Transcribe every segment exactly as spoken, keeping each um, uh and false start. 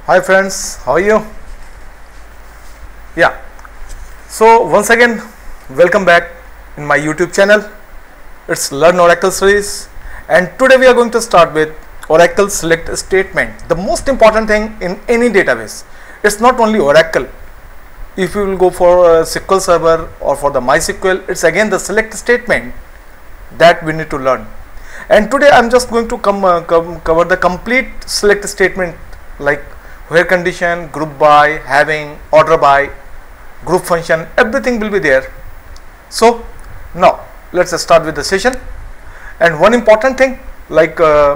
Hi friends, how are you? Yeah, so once again welcome back in my YouTube channel. It's Learn Oracle series, and today we are going to start with Oracle select statement, the most important thing in any database. It's not only Oracle. If you will go for a S Q L Server or for the MySQL, it's again the select statement that we need to learn. And today I'm just going to come, uh, come cover the complete select statement, like where condition, group by, having, order by, group function, everything will be there. So now let's start with the session. And one important thing, like uh,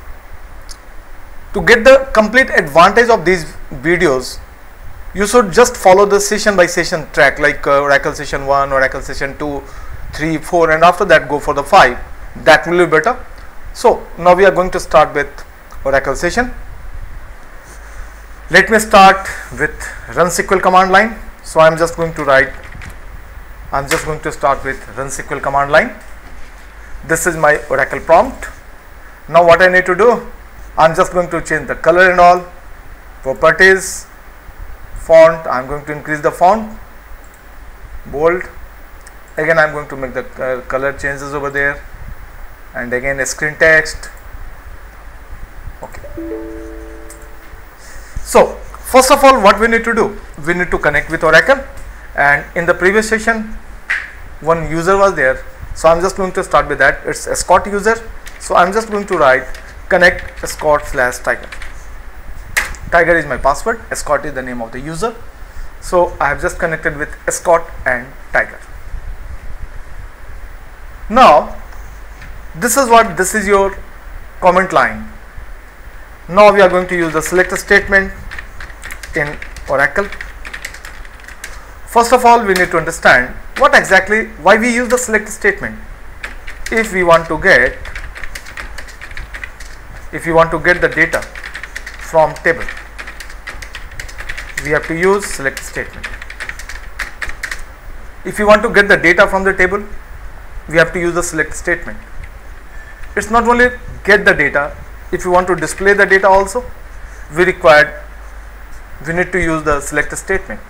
to get the complete advantage of these videos, you should just follow the session by session track, like uh, Oracle session one, Oracle session two, three, four, and after that go for the five. That will be better. So now we are going to start with Oracle session. Let me start with run S Q L command line. So I am just going to write, I am just going to start with run S Q L command line. This is my Oracle prompt. Now what I need to do, I am just going to change the color and all, properties, font, I am going to increase the font, bold. Again I am going to make the uh, color changes over there, and again a screen text. Okay. So first of all, what we need to do, we need to connect with Oracle, and in the previous session one user was there, so I am just going to start with that. It's escort user, so I am just going to write connect escort slash tiger. Tiger is my password, escort is the name of the user, so I have just connected with escort and tiger. Now this is what, this is your comment line. Now we are going to use the select statement in Oracle. First of all, we need to understand what exactly, why we use the select statement. If we want to get, if you want to get the data from table, we have to use select statement. If you want to get the data from the table, we have to use the select statement. It's not only get the data, if you want to display the data also, we required, we need to use the select statement.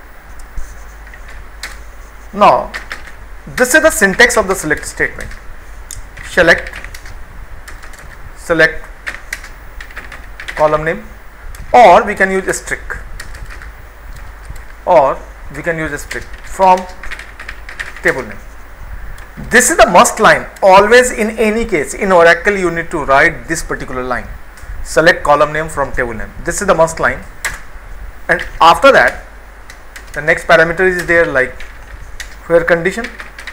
Now this is the syntax of the select statement. Select, select column name, or we can use a string, or we can use a string from table name. This is the must line. Always, in any case in Oracle, you need to write this particular line, select column name from table name. This is the must line, and after that the next parameter is there, like where condition.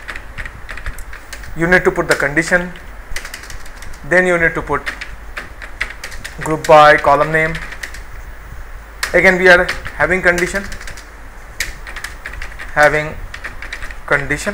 You need to put the condition, then you need to put group by, column name. Again we are having condition, having condition,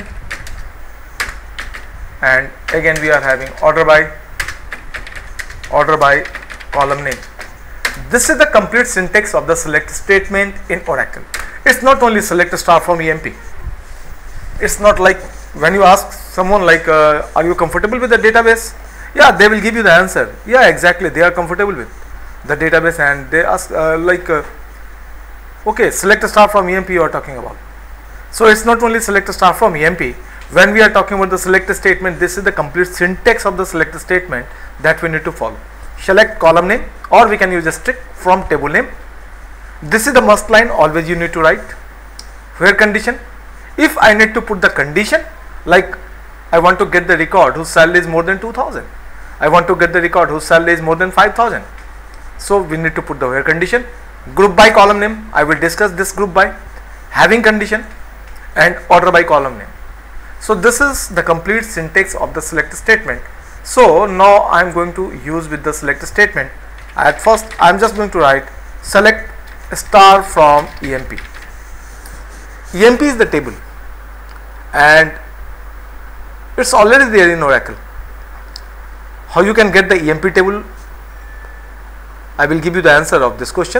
and again we are having order by, order by, column name. This is the complete syntax of the select statement in Oracle. It's not only select star from E M P. It's not like when you ask someone like uh, are you comfortable with the database? Yeah, they will give you the answer. Yeah, exactly, they are comfortable with the database, and they ask uh, like uh, okay, select star from E M P you are talking about. So it's not only select star from E M P. When we are talking about the select statement, this is the complete syntax of the select statement that we need to follow. Select column name, or we can use a string from table name. This is the must line, always you need to write. Where condition, if I need to put the condition, like I want to get the record whose salary is more than two thousand, I want to get the record whose salary is more than five thousand, so we need to put the where condition. Group by, column name, I will discuss this group by, having condition, and order by, column name. So this is the complete syntax of the select statement. So now I am going to use with the select statement. At first I am just going to write select star from E M P. E M P is the table, and it's already there in Oracle. How you can get the E M P table? I will give you the answer of this question.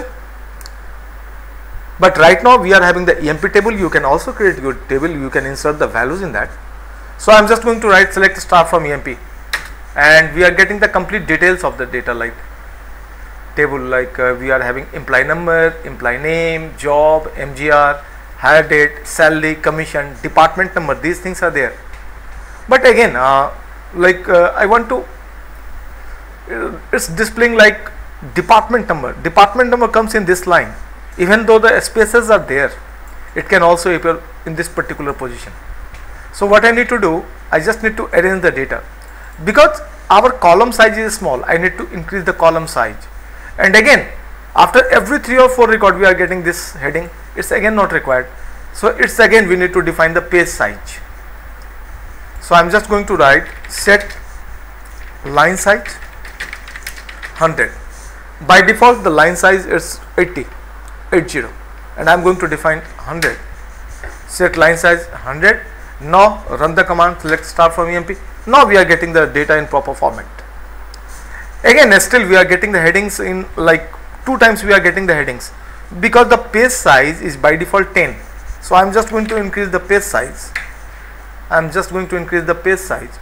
But right now we are having the E M P table. You can also create your table, you can insert the values in that. So I am just going to write select star from E M P, and we are getting the complete details of the data, like table, like uh, we are having employee number, employee name, job, M G R, hire date, salary, commission, department number, these things are there. But again, uh, like uh, I want to, uh, it's displaying like department number. Department number comes in this line. Even though the spaces are there, it can also appear in this particular position. So what I need to do, I just need to arrange the data. Because our column size is small, I need to increase the column size. And again, after every three or four record we are getting this heading, it's again not required. So it's again we need to define the page size. So I'm just going to write set line size one hundred. By default the line size is eighty, eighty, and I'm going to define one hundred. Set line size one hundred. Now run the command, select star from E M P. Now we are getting the data in proper format. Again, still we are getting the headings in like two times we are getting the headings, because the page size is by default ten. So I'm just going to increase the page size. I'm just going to increase the page size.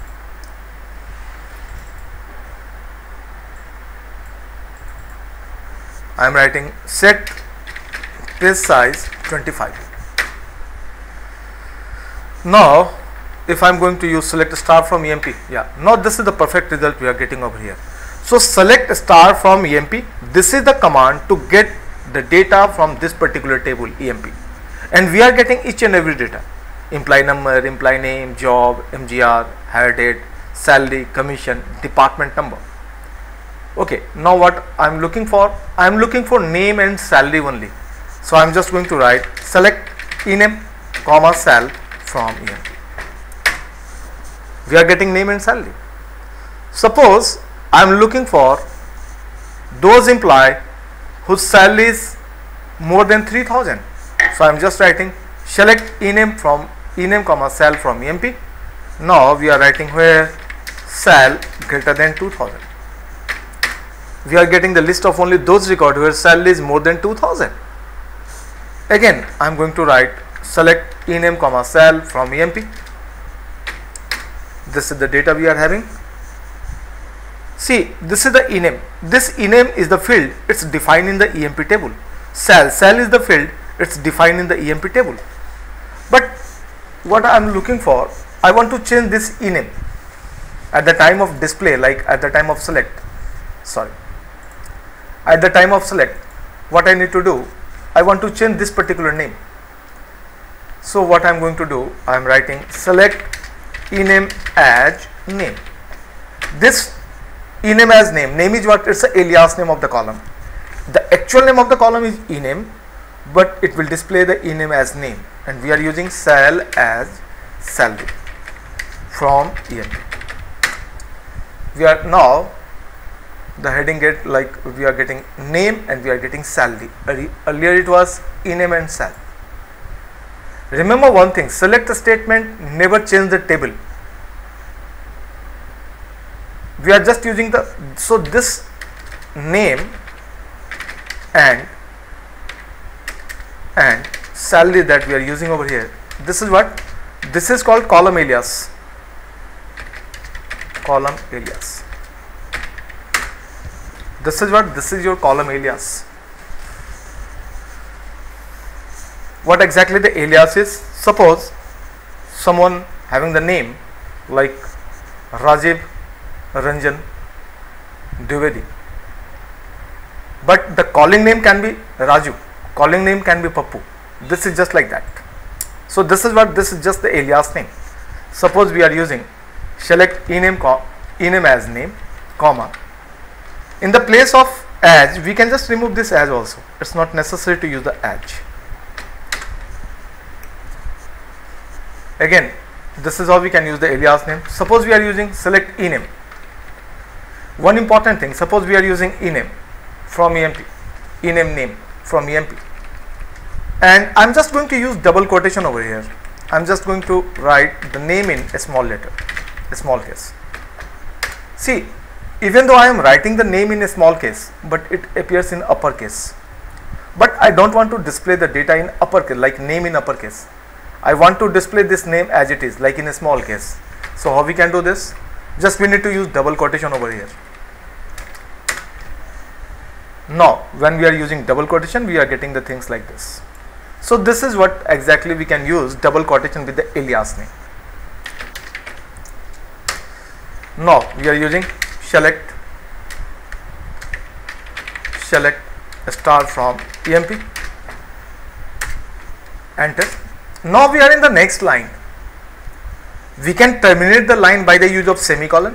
I'm writing set page size twenty-five. Now if I'm going to use select star from E M P, yeah, now this is the perfect result we are getting over here. So select star from E M P, this is the command to get the data from this particular table E M P, and we are getting each and every data: employee number, employee name, job, M G R, hire date, salary, commission, department number. Okay, now what I'm looking for, I'm looking for name and salary only. So I'm just going to write select ename comma sal from E M P. We are getting name and salary. Suppose I'm looking for those employee whose salary is more than three thousand. So I'm just writing select ename from ename comma sal from E M P. Now we are writing where sal greater than two thousand. We are getting the list of only those records where salary is more than two thousand. Again, I'm going to write select ename comma sal from E M P. This is the data we are having. See, this is the ename. This ename is the field, it's defined in the E M P table. Sal, sal is the field, it's defined in the E M P table. But what I am looking for, I want to change this ename at the time of display, like at the time of select. Sorry. At the time of select, what I need to do, I want to change this particular name. So what I am going to do, I am writing select ename as name. This ename as name, name is what? It's the alias name of the column. The actual name of the column is ename, but it will display the ename as name, and we are using sal as salary from E M P. We are now the heading get like we are getting name and we are getting salary. Earlier it was ename and sal. Remember one thing, select statement never change the table. We are just using the, so this name and and salary that we are using over here, this is what, this is called column alias. Column alias. This is what, this is your column alias. What exactly the alias is? Suppose someone having the name like Rajiv Ranjan Dwivedi, but the calling name can be Raju, calling name can be Pappu. This is just like that. So this is what, this is just the alias name. Suppose we are using select ename, ename as name, comma, in the place of as we can just remove this as also. It's not necessary to use the as. Again, this is how we can use the alias name. Suppose we are using select ename. One important thing, suppose we are using ename from E M P, ename name from E M P, and I'm just going to use double quotation over here. I'm just going to write the name in a small letter, a small case. See, even though I am writing the name in a small case, but it appears in uppercase. But I don't want to display the data in uppercase, like name in uppercase. I want to display this name as it is, like in a small case. So how we can do this? Just we need to use double quotation over here. Now when we are using double quotation, we are getting the things like this. So this is what exactly we can use double quotation with the alias name. Now we are using select select star from E M P, enter. Now we are in the next line. We can terminate the line by the use of semicolon.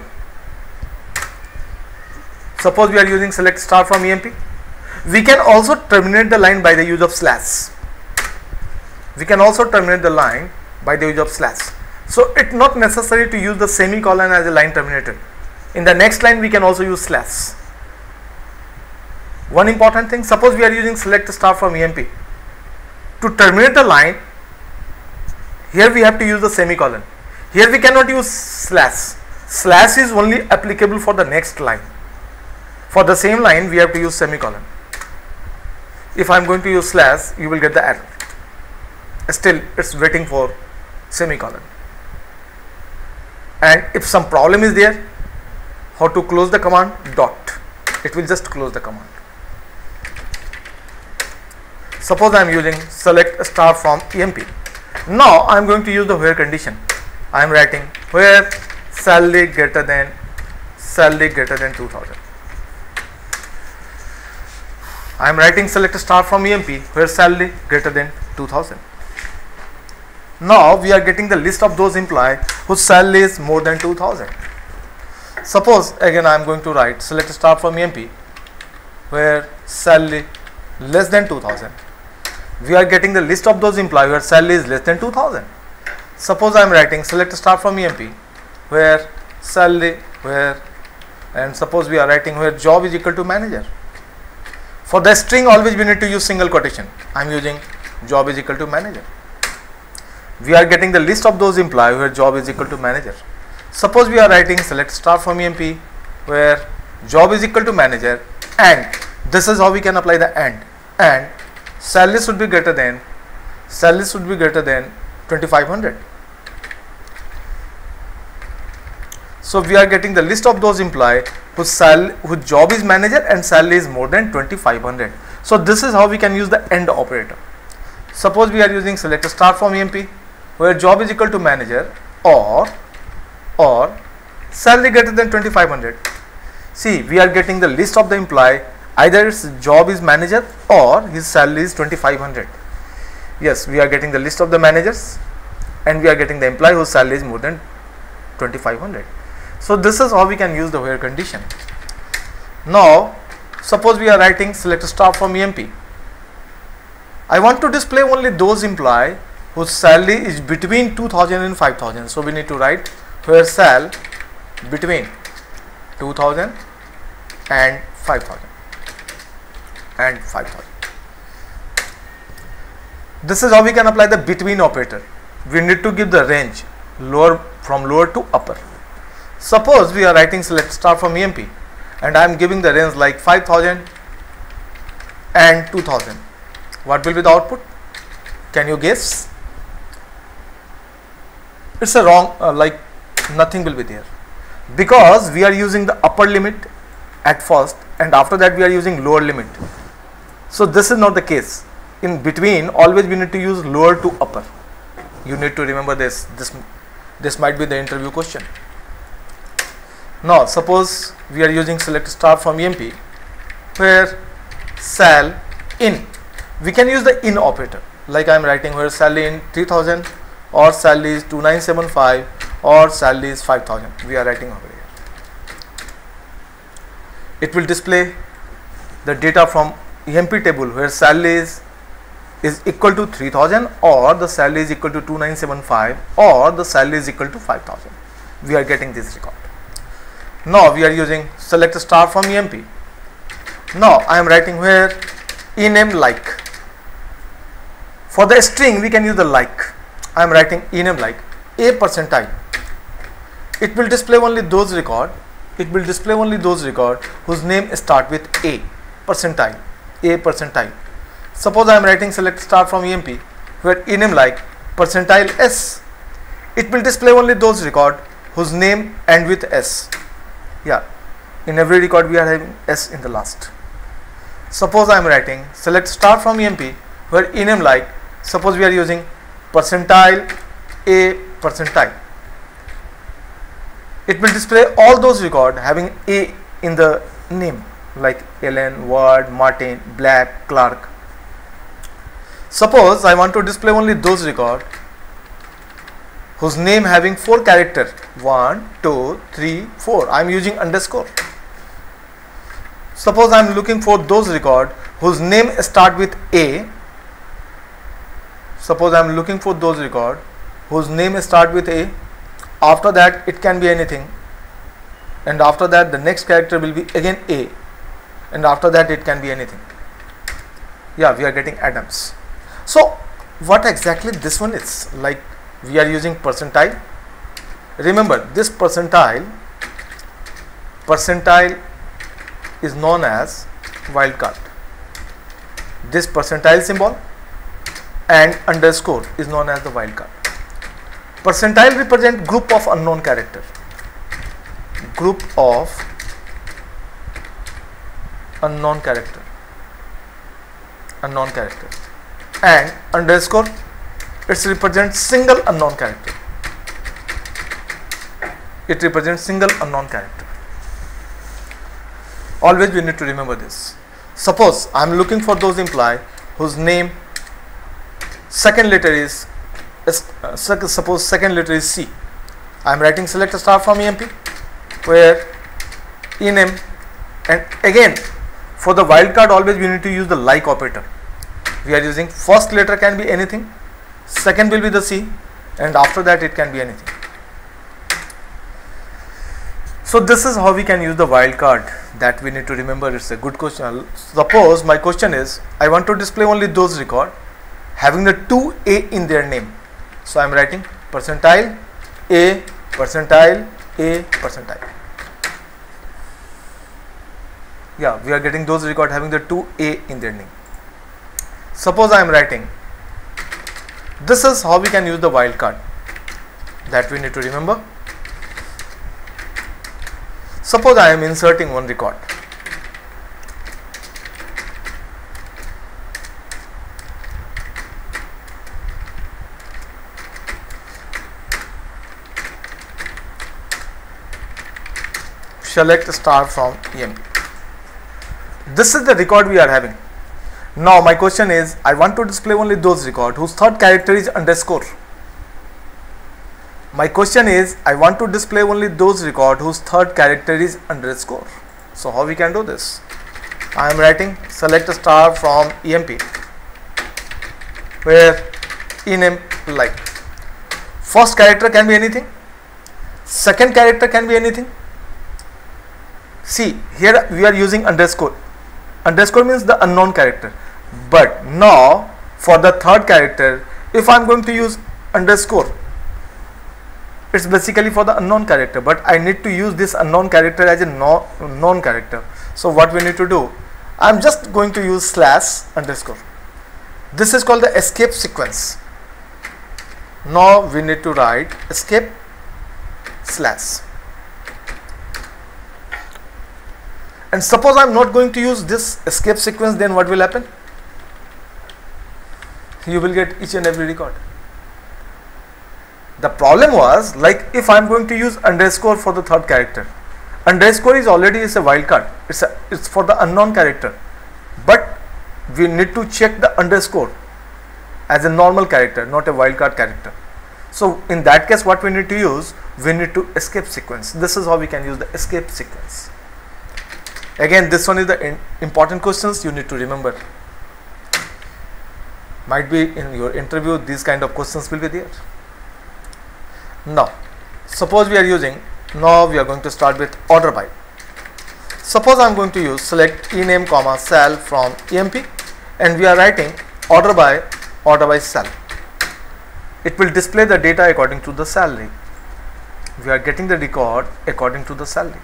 Suppose we are using select star from E M P. We can also terminate the line by the use of slash. We can also terminate the line by the use of slash. So it's not necessary to use the semicolon as a line terminator. In the next line we can also use slash. One important thing, suppose we are using select star from E M P. To terminate the line, here we have to use the semicolon. Here we cannot use slash. Slash is only applicable for the next line. For the same line we have to use semicolon. If I am going to use slash, you will get the error. Still it's waiting for semicolon. And if some problem is there, how to close the command? Dot. It will just close the command. Suppose I am using select star from E M P. Now I am going to use the where condition. I am writing where salary greater than salary greater than two thousand. I am writing select star from E M P where salary greater than two thousand. Now we are getting the list of those employees whose salary is more than two thousand. Suppose again I am going to write select star from E M P where salary less than two thousand. We are getting the list of those employees where salary is less than two thousand. Suppose I am writing select star from E M P where salary where and suppose we are writing where job is equal to manager. For the string always we need to use single quotation. I am using job is equal to manager. We are getting the list of those employees where job is equal to manager. Suppose we are writing select star from E M P where job is equal to manager, and this is how we can apply the and and salary should be greater than salary should be greater than twenty-five hundred. So we are getting the list of those employees whose salary whose job is manager and salary is more than twenty-five hundred. So this is how we can use the AND operator. Suppose we are using select star from E M P where job is equal to manager or or salary greater than twenty-five hundred. See, we are getting the list of the employee, either his job is manager or his salary is twenty-five hundred. Yes, we are getting the list of the managers and we are getting the employee whose salary is more than twenty-five hundred. So this is how we can use the where condition. Now suppose we are writing select star from E M P. I want to display only those employees whose salary is between two thousand and five thousand. So we need to write where sal between two thousand and five thousand and five thousand. This is how we can apply the between operator. We need to give the range lower from lower to upper. Suppose we are writing select star from E M P and I am giving the range like five thousand and two thousand. What will be the output? Can you guess? It's a wrong, uh, like nothing will be there, because we are using the upper limit at first and after that we are using lower limit. So this is not the case. In between always we need to use lower to upper. You need to remember this. This, this might be the interview question. Now suppose we are using select star from E M P where sal in. We can use the in operator, like I am writing where salary in three thousand or salary is two nine seven five or salary is five thousand. We are writing over here. It will display the data from E M P table where salary is, is equal to three thousand or the salary is equal to two nine seven five or the salary is equal to five thousand. We are getting this record. Now we are using select star from E M P. Now I am writing where ename like. For the string we can use the like. I am writing ename like a percentile. It will display only those record. It will display only those record whose name start with a percentile. A percentile. Suppose I am writing select star from E M P where ename like percentile s. It will display only those record whose name end with s. Yeah, in every record we are having s in the last. Suppose I am writing select star from E M P where ename like, suppose we are using percentile A percentile. It will display all those records having A in the name like Ellen, Ward, Martin, Black, Clark. Suppose I want to display only those records whose name having four characters, one, two, three, four. I am using underscore. Suppose I am looking for those records whose name start with A. Suppose I am looking for those records whose name start with A. After that it can be anything, and after that the next character will be again A, and after that it can be anything. Yeah, we are getting Adams. So what exactly this one is? Like, we are using percentile. Remember, this percentile percentile is known as wildcard. This percentile symbol and underscore is known as the wildcard. Percentile represent group of unknown character. Group of unknown character. Unknown character. And underscore, it represents single unknown character. It represents single unknown character. Always we need to remember this. Suppose I am looking for those employee whose name second letter is uh, suppose second letter is C. I am writing select a star from E M P where ename, and again for the wildcard always we need to use the like operator. We are using first letter can be anything, second will be the C, and after that it can be anything. So this is how we can use the wildcard, that we need to remember. It's a good question. Suppose my question is I want to display only those record having the two A in their name. So I am writing percentile A percentile A percentile. Yeah, we are getting those record having the two A in their name. Suppose I am writing, this is how we can use the wildcard, that we need to remember. Suppose I am inserting one record. Select star from E M P. This is the record we are having. Now my question is, I want to display only those records whose third character is underscore. My question is, I want to display only those records whose third character is underscore. So how we can do this? I am writing select a star from E M P where ename like, first character can be anything, second character can be anything. See, here we are using underscore. Underscore means the unknown character. But now for the third character, if I am going to use underscore, it's basically for the unknown character, but I need to use this unknown character as a no, known character. So what we need to do, I am just going to use slash underscore. This is called the escape sequence. Now we need to write escape slash. And suppose I am not going to use this escape sequence, then what will happen? You will get each and every record. The problem was, like, if I am going to use underscore for the third character, underscore is already is a wildcard. It's a, it's for the unknown character, but we need to check the underscore as a normal character, not a wildcard character. So in that case, what we need to use, we need to escape sequence. This is how we can use the escape sequence. Again, this one is the important questions you need to remember. Might be in your interview, these kind of questions will be there. Now, suppose we are using, now we are going to start with order by. Suppose I am going to use select ename comma sal from E M P, and we are writing order by order by sal. It will display the data according to the salary. We are getting the record according to the salary.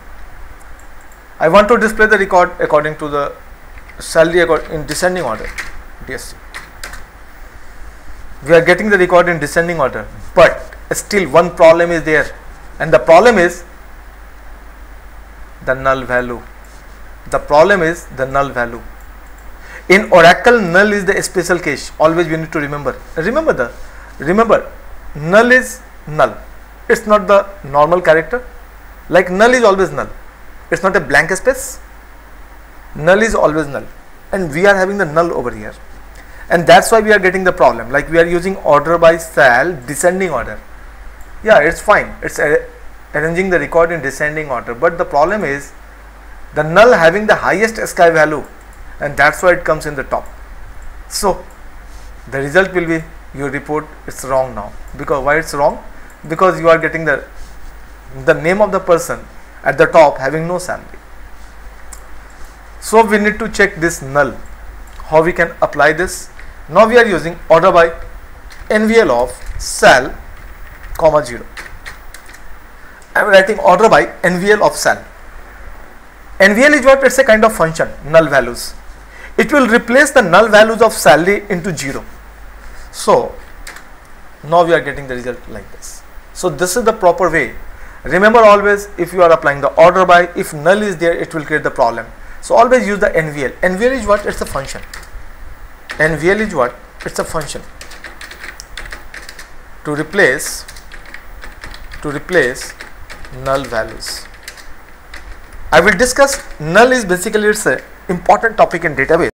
I want to display the record according to the salary in descending order, D S C. We are getting the record in descending order, but still one problem is there, and the problem is the null value. The problem is the null value. In Oracle, null is the special case. Always we need to remember. Remember the, remember, null is null. It's not the normal character. Like null is always null. It's not a blank space. Null is always null. And we are having the null over here. And that's why we are getting the problem. Like we are using order by Sal, descending order. Yeah, it's fine. It's a, arranging the record in descending order. But the problem is the null having the highest sky value. And that's why it comes in the top. So the result will be your report it's wrong now. Because why it's wrong? Because you are getting the the name of the person at the top having no salary. So we need to check this null. How we can apply this? Now we are using order by N V L of Sal comma zero. I am writing order by N V L of Sal. N V L is what? It's a kind of function, null values. It will replace the null values of salary into zero. So now we are getting the result like this. So this is the proper way. Remember always, if you are applying the order by, if null is there, it will create the problem. So always use the N V L. N V L is what? It's a function. N V L is what? It's a function to replace to replace null values. I will discuss null is basically it's a important topic in database.